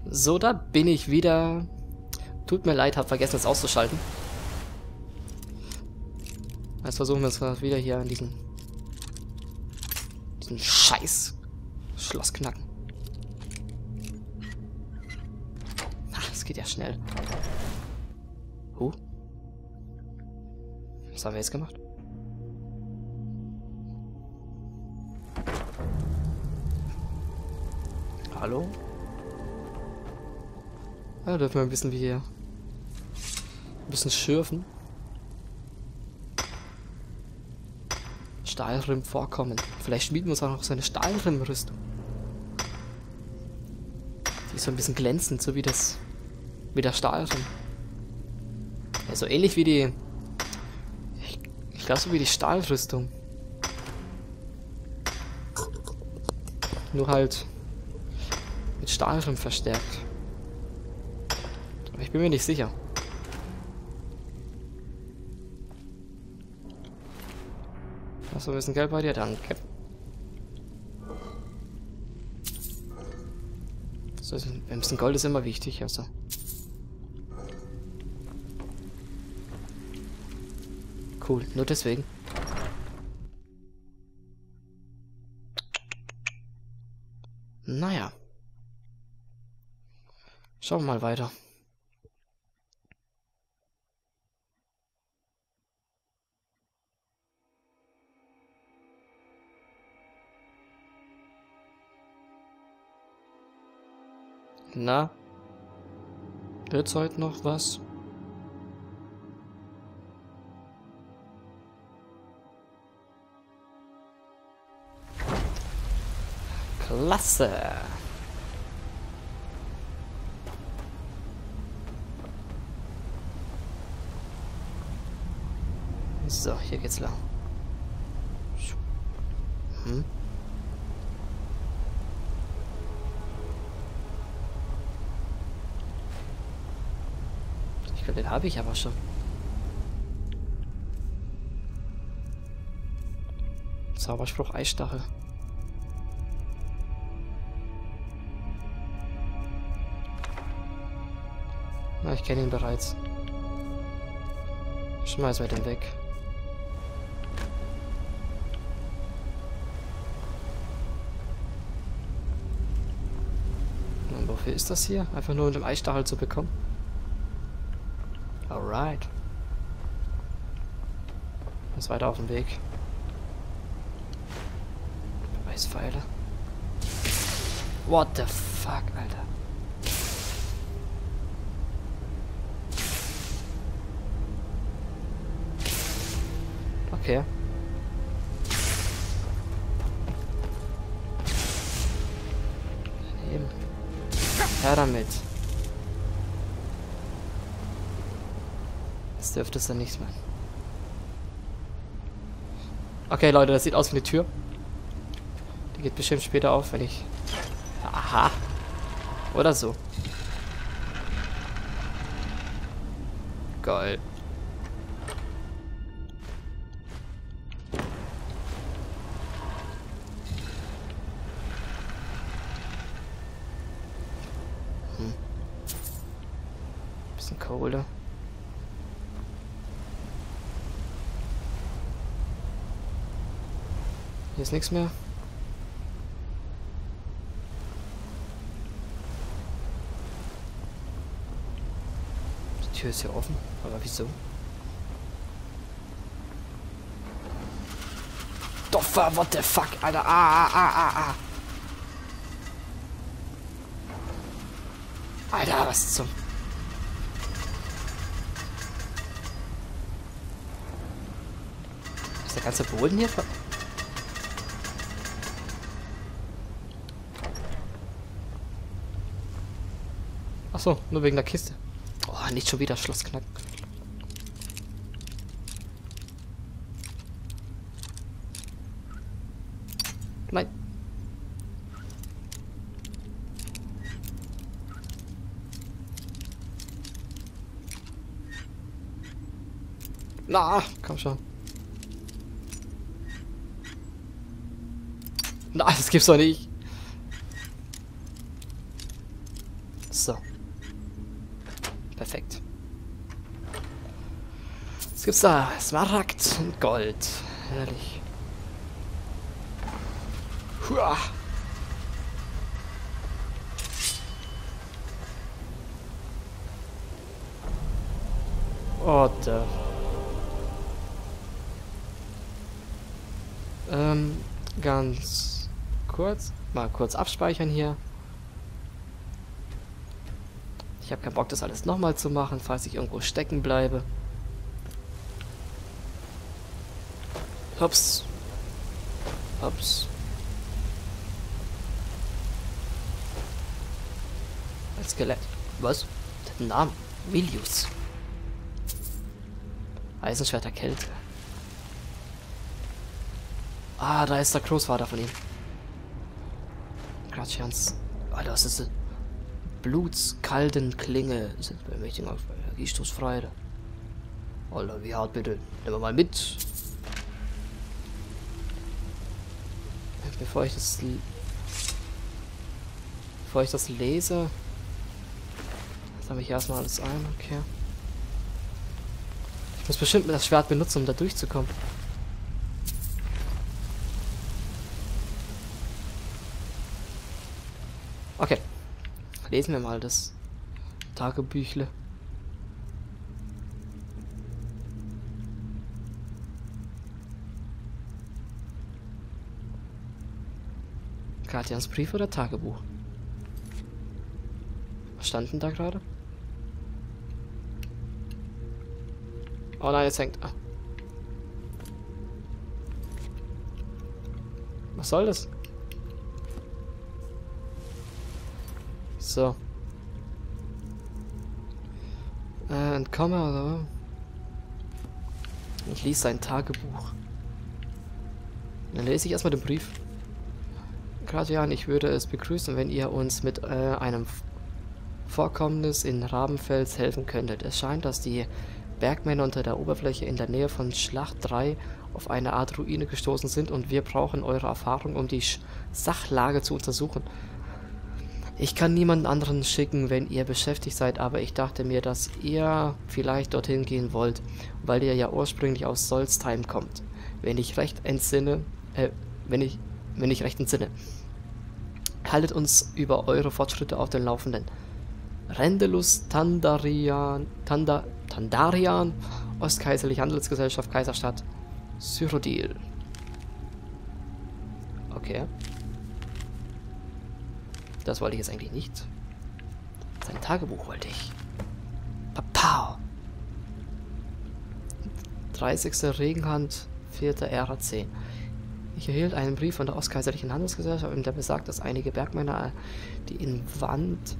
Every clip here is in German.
So, da bin ich wieder. Tut mir leid, hab vergessen, es auszuschalten. Jetzt versuchen wir es mal wieder hier an diesen Scheiß Schloss knacken. Ach, das geht ja schnell. Was haben wir jetzt gemacht? Hallo? Ja, dürfen wir ein bisschen wie hier. Ein bisschen schürfen. Stahlrimm vorkommen. Vielleicht schmieden wir uns auch noch so eine Stahlrimm-Rüstung. Die ist so ein bisschen glänzend, so wie das. Wie der Stahlrimm. Ja, so ähnlich wie die. Ich glaube, so wie die Stahlrüstung. Nur halt. Mit Stahlrimm verstärkt. Aber ich bin mir nicht sicher. Hast du ein bisschen Geld bei dir? Danke. So, ein bisschen Gold ist immer wichtig, also. Cool, nur deswegen. Naja. Schauen wir mal weiter. Na? Wird's heute noch was? Klasse! So, hier geht's lang. Hm? Ich glaube, den habe ich aber schon. Zauberspruch Eisstachel. Na, ich kenne ihn bereits. Schmeißen wir den weg. Und wofür ist das hier? Einfach nur um den Eisstachel zu bekommen? Alright. Ist weiter auf dem Weg. Beweispfeile. What the fuck, Alter. Okay. Daneben. Her damit. Das dürfte es dann nicht mehr. Okay, Leute, das sieht aus wie eine Tür. Die geht bestimmt später auf, wenn ich... Aha. Oder so. Geil. Bisschen Kohle. Hier ist nichts mehr. Die Tür ist hier offen, aber wieso? Doffer, what the fuck, Alter. Alter, was zum... Ist der ganze Boden hier ver... Achso, nur wegen der Kiste. Oh, nicht schon wieder Schloss knacken. Nein. Na, komm schon. Na, das gibt's doch nicht. So. Perfekt. Was gibt's da? Smaragd und Gold. Herrlich. Huah. Oh, da. Ganz kurz. Mal kurz abspeichern hier. Ich habe keinen Bock, das alles nochmal zu machen, falls ich irgendwo stecken bleibe. Hops. Hops. Ein Skelett. Was? Der Name. Milius. Eisenschwert der Kälte. Ah, da ist der Großvater von ihm. Gratians. Alter, was ist das? Blutskalten Klinge sind bemächtigend auf Energiestoßfreude. Alter, wie hart bitte? Nehmen wir mal mit. Bevor ich das lese, sammle ich erstmal alles ein, okay. Ich muss bestimmt das Schwert benutzen, um da durchzukommen. Okay. Lesen wir mal das Tagebüchle. Gratians Brief oder Tagebuch? Was stand denn da gerade? Oh nein, jetzt hängt. Ah. Was soll das? So. Entkomme, oder? Ich lese sein Tagebuch. Dann lese ich erstmal den Brief. Gratian, ich würde es begrüßen, wenn ihr uns mit einem Vorkommnis in Rabenfels helfen könntet. Es scheint, dass die Bergmänner unter der Oberfläche in der Nähe von Schlacht 3 auf eine Art Ruine gestoßen sind und wir brauchen eure Erfahrung, um die Sachlage zu untersuchen. Ich kann niemanden anderen schicken, wenn ihr beschäftigt seid, aber ich dachte mir, dass ihr vielleicht dorthin gehen wollt, weil ihr ja ursprünglich aus Solstheim kommt. Wenn ich recht entsinne, haltet uns über eure Fortschritte auf den Laufenden. Rendelus Tandarian, Ostkaiserliche Handelsgesellschaft, Kaiserstadt, Cyrodiil. Okay. Das wollte ich jetzt eigentlich nicht. Sein Tagebuch wollte ich. Papau! 30. Regenhand, 4. Ära 10. Ich erhielt einen Brief von der Ostkaiserlichen Handelsgesellschaft, in der besagt, dass einige Bergmänner die Wand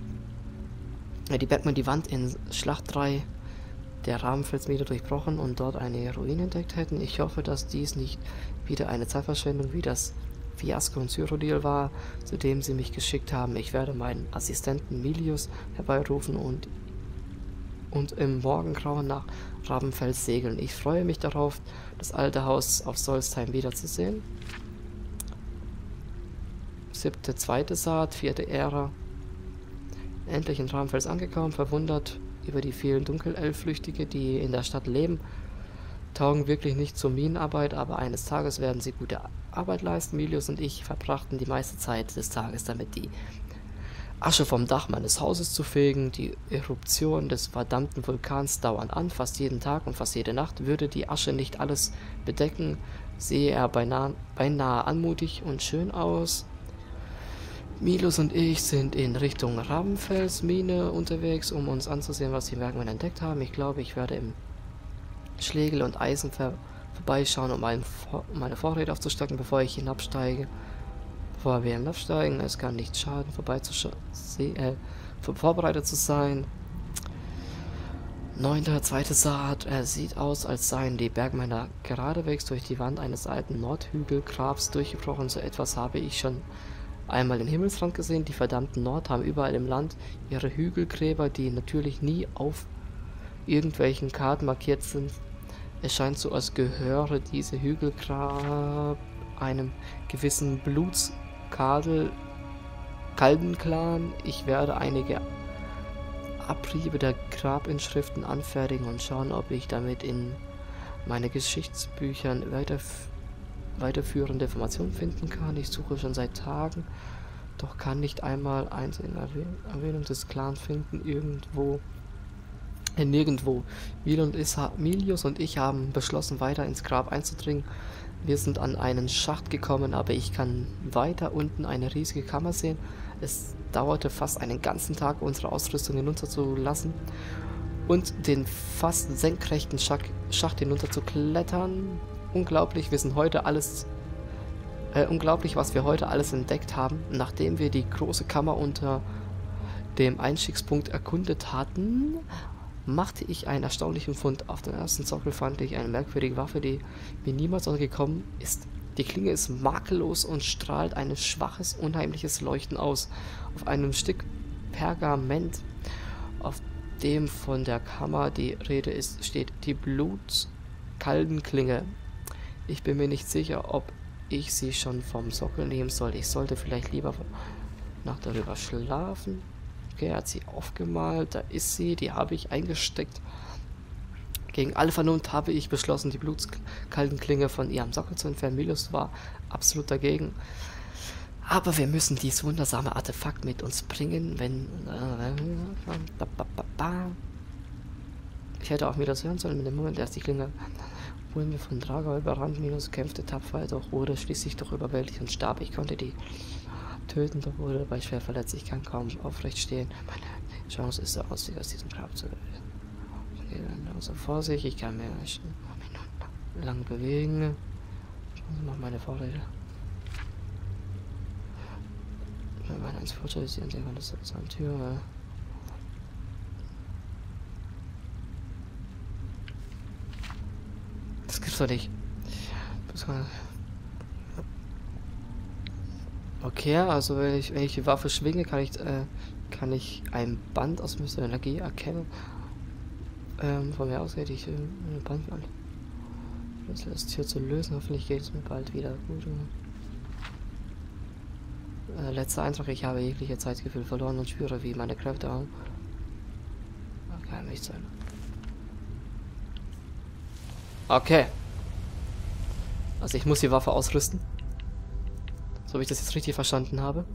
in Schlacht 3 der Rabenfelsmine durchbrochen und dort eine Ruine entdeckt hätten. Ich hoffe, dass dies nicht wieder eine Zeitverschwendung wie das Fiasko in Cyrodiil war, zu dem sie mich geschickt haben. Ich werde meinen Assistenten Milius herbeirufen und im Morgengrauen nach Rabenfels segeln. Ich freue mich darauf, das alte Haus auf Solstheim wiederzusehen. 7. 2. Saat, 4. Ära. Endlich in Rabenfels angekommen, verwundert über die vielen Dunkelelfflüchtige, die in der Stadt leben. Taugen wirklich nicht zur Minenarbeit, aber eines Tages werden sie gute Arbeit leisten. Milius und ich verbrachten die meiste Zeit des Tages damit, die Asche vom Dach meines Hauses zu fegen. Die Eruption des verdammten Vulkans dauern an, fast jeden Tag und fast jede Nacht. Würde die Asche nicht alles bedecken, sehe er beinahe anmutig und schön aus. Milius und ich sind in Richtung Rabenfelsmine unterwegs, um uns anzusehen, was die Bergmänner entdeckt haben. Ich glaube, ich werde im Schlegel und Eisen vorbeischauen, um meine Vorräte aufzustocken, bevor wir hinabsteigen. Es kann nicht schaden, vorbereitet zu sein. 9. 2. Saat. Er sieht aus, als seien die Bergmänner geradewegs durch die Wand eines alten Nordhügelgrabs durchgebrochen. So etwas habe ich schon einmal im Himmelsrand gesehen. Die verdammten Nord haben überall im Land ihre Hügelgräber, die natürlich nie auf irgendwelchen Karten markiert sind. Es scheint so, als gehöre diese Hügelgrab einem gewissen Blutskadel Kaldenclan. Ich werde einige Abriebe der Grabinschriften anfertigen und schauen, ob ich damit in meine Geschichtsbüchern weiterführende Informationen finden kann. Ich suche schon seit Tagen, doch kann nicht einmal einzelne Erwähnung des Clans finden. Nirgendwo. Milius und ich haben beschlossen, weiter ins Grab einzudringen. Wir sind an einen Schacht gekommen, aber ich kann weiter unten eine riesige Kammer sehen. Es dauerte fast einen ganzen Tag, unsere Ausrüstung hinunterzulassen und den fast senkrechten Schacht hinunter zu klettern. Unglaublich, unglaublich, was wir heute alles entdeckt haben. Nachdem wir die große Kammer unter dem Einstiegspunkt erkundet hatten, machte ich einen erstaunlichen Fund. Auf dem ersten Sockel fand ich eine merkwürdige Waffe, die mir niemals untergekommen ist. Die Klinge ist makellos und strahlt ein schwaches, unheimliches Leuchten aus. Auf einem Stück Pergament, auf dem von der Kammer die Rede ist, steht die Blutskaldenklinge. Ich bin mir nicht sicher, ob ich sie schon vom Sockel nehmen soll. Ich sollte vielleicht lieber Nacht darüber schlafen. Okay, er hat sie aufgemalt. Da ist sie. Die habe ich eingesteckt. Gegen alle Vernunft habe ich beschlossen, die Blutskaldenklinge von ihrem Sockel zu entfernen. Milius war absolut dagegen. Aber wir müssen dieses wundersame Artefakt mit uns bringen, wenn... Ich hätte auch mir das hören sollen, in dem Moment, als die Klinge wurden wir von Drago überrannt. Milius kämpfte tapfer, doch wurde schließlich doch überwältigt und starb. Ich konnte die töten, doch wurde dabei schwer verletzt. Ich kann kaum aufrecht stehen. Meine Chance ist der Ausweg aus diesem Grab zu lösen. Also Vorsicht, ich kann mir nicht lang bewegen. Schauen Sie mal meine Vorräte. Meine eins Vorteil ist die Entdeckung des seltsamen Tür. Das gibt's doch nicht. Okay, also wenn ich die Waffe schwinge, kann ich ein Band aus meiner Energie erkennen. Von mir aus hätte ich ein Band an. Das Tür zu lösen, hoffentlich geht es mir bald wieder gut. Letzter Eintrag, ich habe jegliche Zeitgefühl verloren und spüre, wie meine Kräfte haben. Kann nicht sein. Okay. Also ich muss die Waffe ausrüsten. So wie ich das jetzt richtig verstanden habe.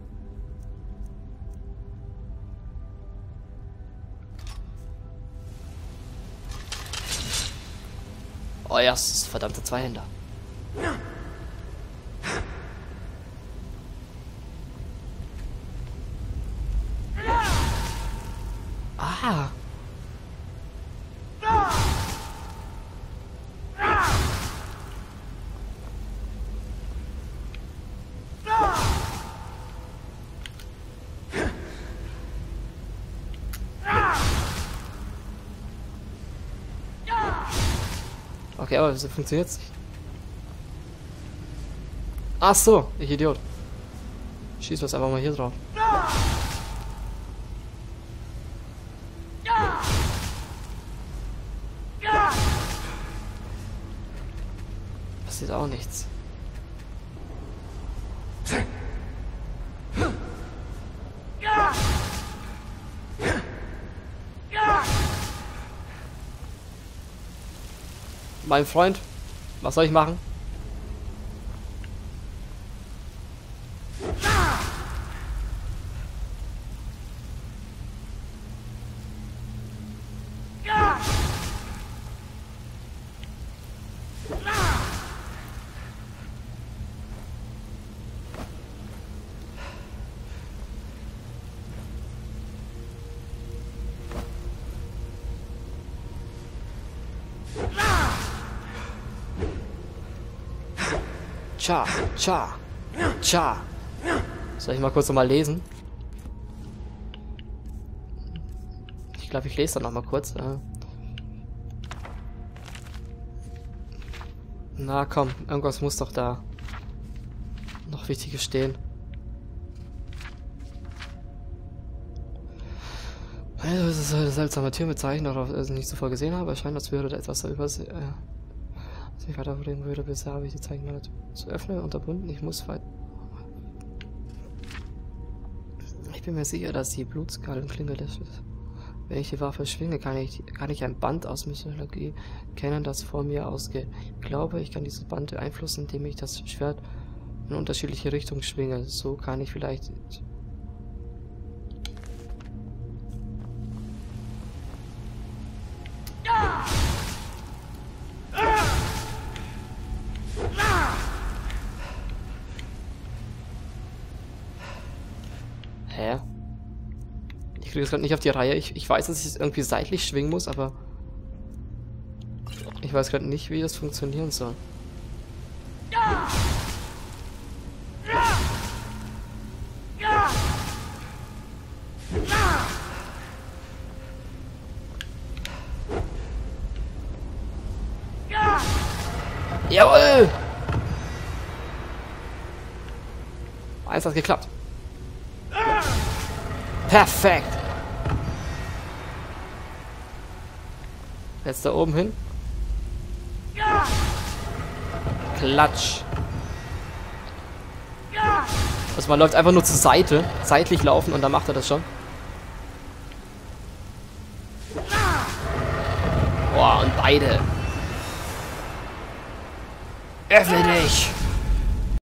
Oh ja, das ist verdammte Zweihänder. Ah. Okay, aber wieso funktioniert's nicht? Ach so, ich Idiot. Schieß das einfach mal hier drauf. Passiert auch nichts. Mein Freund, was soll ich machen? Cha. Soll ich mal kurz nochmal lesen? Ich glaube, ich lese dann nochmal kurz. Na komm, irgendwas muss doch da noch Wichtiges stehen. Also, es ist eine seltsame Tür mit Zeichen, darauf ich nicht zuvor gesehen habe. Es scheint, als würde da etwas da übersehen. Als ich weiter reden würde, bisher habe ich die Zeichen zu öffnen unterbunden. Ich muss weit. bin mir sicher, dass die Blutskallenklinge das ist. Wenn ich die Waffe schwinge, kann ich ein Band aus Mythologie kennen, das vor mir ausgeht. Ich glaube, ich kann dieses Band beeinflussen, indem ich das Schwert in unterschiedliche Richtungen schwinge. So kann ich vielleicht... Hä? Ich kriege das gerade nicht auf die Reihe. Ich weiß, dass ich es irgendwie seitlich schwingen muss, aber... Ich weiß gerade nicht, wie das funktionieren soll. Jawohl! Eins hat geklappt. Perfekt! Jetzt da oben hin. Klatsch. Also man läuft einfach nur zur Seite. Seitlich laufen und dann macht er das schon. Boah, und beide. Öffne dich!